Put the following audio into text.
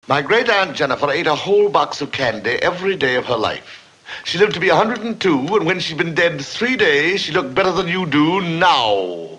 My great aunt Jennifer ate a whole box of candy every day of her life. She lived to be 102, and when she'd been dead 3 days, she looked better than you do now.